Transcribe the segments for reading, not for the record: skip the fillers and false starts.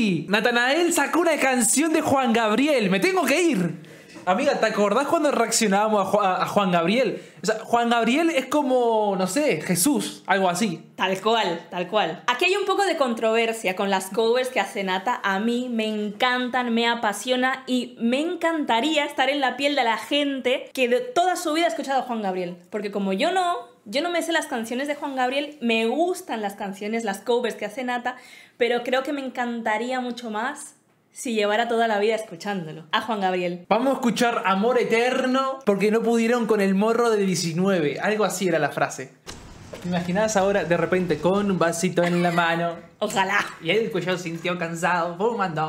sí! Natanael sacó una canción de Juan Gabriel. ¡Me tengo que ir! Amiga, ¿te acordás cuando reaccionábamos a Juan Gabriel? O sea, Juan Gabriel es como, no sé, Jesús, algo así. Tal cual, tal cual. Aquí hay un poco de controversia con las covers que hace Nata. A mí me encantan, me apasiona y me encantaría estar en la piel de la gente que de toda su vida ha escuchado a Juan Gabriel. Porque como yo no me sé las canciones de Juan Gabriel, me gustan las canciones, las covers que hace Nata, pero creo que me encantaría mucho más si llevara toda la vida escuchándolo a Juan Gabriel. Vamos a escuchar Amor Eterno porque no pudieron con el morro de 19. Algo así era la frase. ¿Te imaginás ahora de repente con un vasito en la mano? Ojalá. Y el cuello sintió cansado, fumando.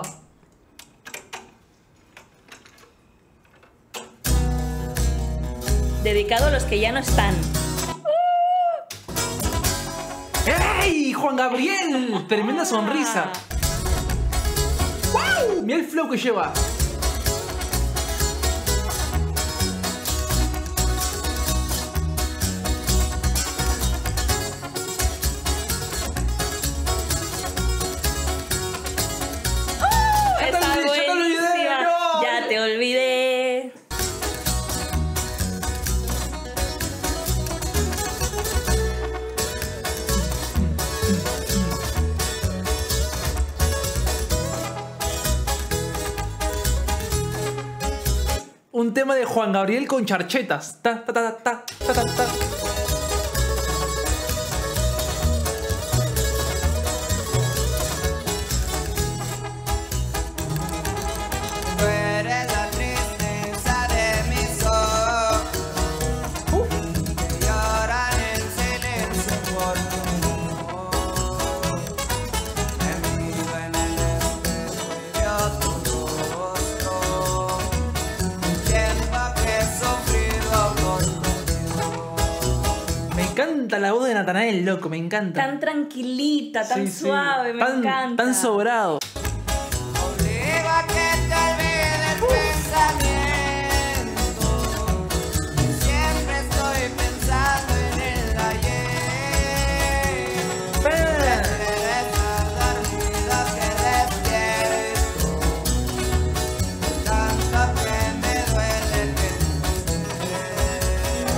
Dedicado a los que ya no están. ¡Ey! ¡Juan Gabriel! Tremenda sonrisa. ¡Wow! Mira el flow que lleva. Está buenísima. No. Ya te olvidé. Un tema de Juan Gabriel con charchetas. Ta, ta, ta, ta, ta, ta, ta. Tú eres la tristeza de mis ojos que lloran en silencio por tu amor. Me miro en el espejo y veo tu rostro. Tiempo que he sufrido por tu Me encanta la voz de Natanael, loco, me encanta. Tan tranquilita, tan Sí, sí. suave, me encanta. Tan sobrado. obliga a que te olvide el pensamiento. Siempre estoy pensando en el ayer. Quieres estar dormido que despierto. Tanto que me duele pensar.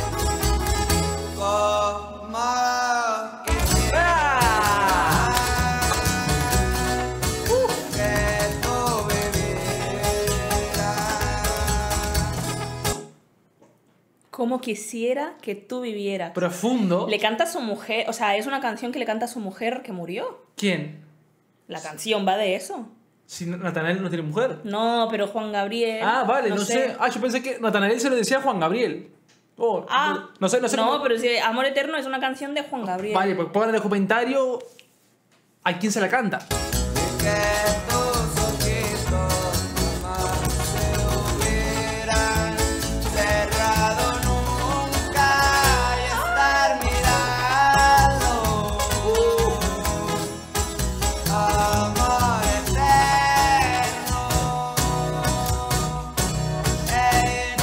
Como quisiera que tú vivieras. Como quisiera que tú vivieras. Profundo. Le canta a su mujer, o sea, es una canción que le canta a su mujer que murió. ¿Quién? La canción va de eso. Si Natanael no tiene mujer. No, pero Juan Gabriel. Ah, vale, no sé. Ah, yo pensé que Natanael se lo decía a Juan Gabriel. Oh, Ah, no sé. No, pero si Amor Eterno es una canción de Juan Gabriel. Vale, pues pongan en el comentario a quién se la canta. Y que tus ojitos jamás se hubieran cerrado nunca y estar mirando. Amor eterno e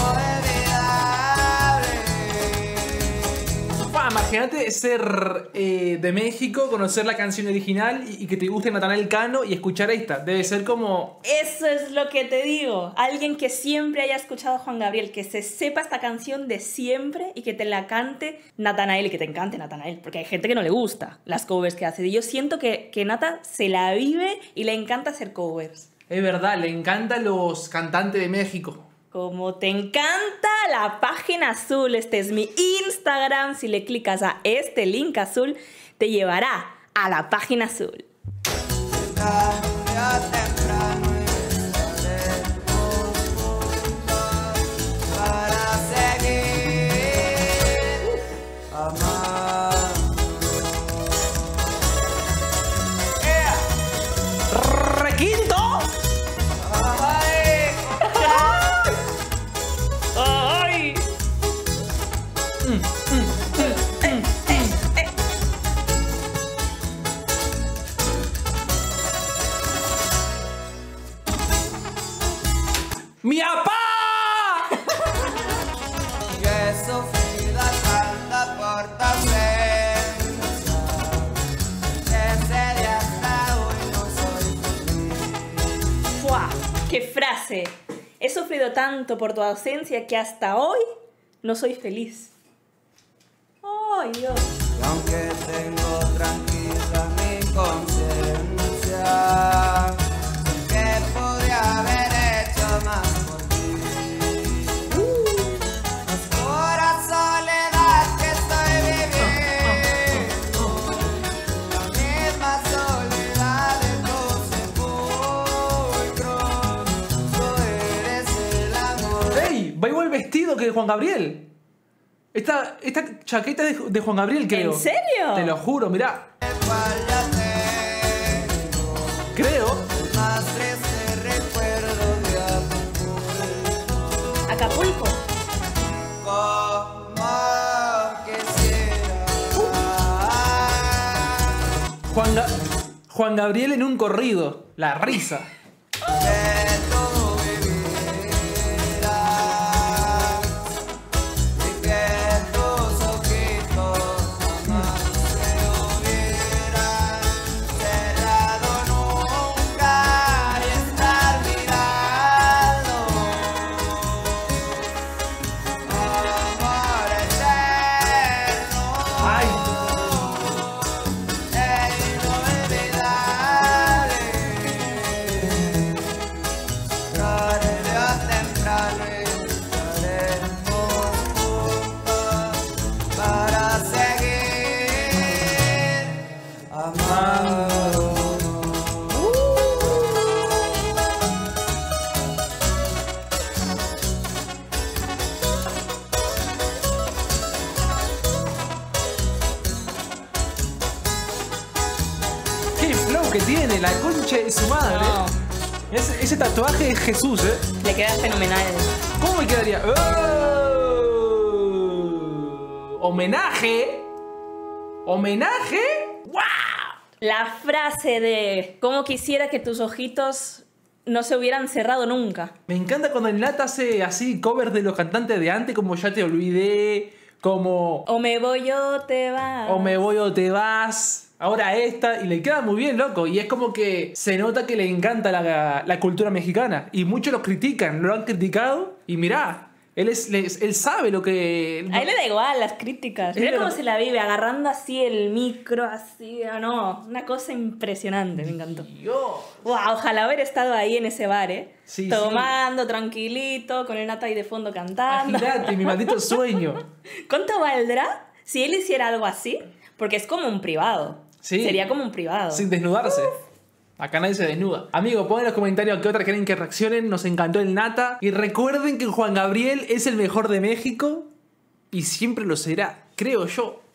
inolvidable. Imagínate ser de México, conocer la canción original y que te guste Natanael Cano y escuchar esta. Debe ser como... Eso es lo que te digo. Alguien que siempre haya escuchado a Juan Gabriel, que se sepa esta canción de siempre y que te la cante Natanael y que te encante Natanael. Porque hay gente que no le gusta las covers que hace. Y yo siento que Nata se la vive y le encanta hacer covers. Es verdad, le encantan los cantantes de México. Como te encanta la página azul, este es mi Instagram. Si le clicas a este link azul, te llevará a la página azul. Tarde o temprano estaremos juntos para seguir amando. ¡Requinto! Ay, ¡Ay! ¡Qué frase! He sufrido tanto por tu ausencia que hasta hoy no soy feliz. ¡Ay, Dios! Y aunque tengo tranquila mi conciencia, sé que podría haber hecho más por ti. Es pura soledad que estoy viviendo, la misma soledad de tu sepulcro. Tú eres el amor. ¡Ey! Va igual vestido que Juan Gabriel. Esta chaqueta es de Juan Gabriel, creo. ¿En serio? Te lo juro, mirá. Cual ya tengo Creo. más triste recuerdo de Acapulco. como quisiera. Juan Gabriel en un corrido. La risa. Que tú vivieras y que tus ojitos jamás se hubieran cerrado nunca y estar mirando amor eterno. Ay. Tarde o temprano estaremos juntos para seguir amando. ¡Qué flow que tiene! La concha de su madre. No, Ese tatuaje es Jesús, ¿eh? le queda fenomenal. ¿Cómo me quedaría? ¡Oh! ¿Homenaje? ¿Homenaje? ¡Wow! La frase de cómo quisiera que tus ojitos no se hubieran cerrado nunca. Me encanta cuando el Nata hace así covers de los cantantes de antes, como Ya te olvidé, como O me voy o te vas. O me voy o te vas. Ahora esta, y le queda muy bien, loco. Y es como que se nota que le encanta la cultura mexicana. Y muchos lo critican, lo han criticado. Y mirá, él sabe lo que... A él le da igual las críticas. Es Mira cómo verdad. se la vive, agarrando así el micro, así, no, una cosa impresionante, me encantó. Dios. Wow, ojalá haber estado ahí en ese bar, ¿eh? Sí, Tomando, tranquilito, con el Nata ahí de fondo cantando. Imagínate, mi maldito sueño. ¿Cuánto valdrá si él hiciera algo así? Porque es como un privado. Sí. Sería como un privado. Sin desnudarse. Acá nadie se desnuda. Amigos, pongan en los comentarios qué otra quieren que reaccionen. Nos encantó el Nata. Y recuerden que Juan Gabriel es el mejor de México. Y siempre lo será, creo yo.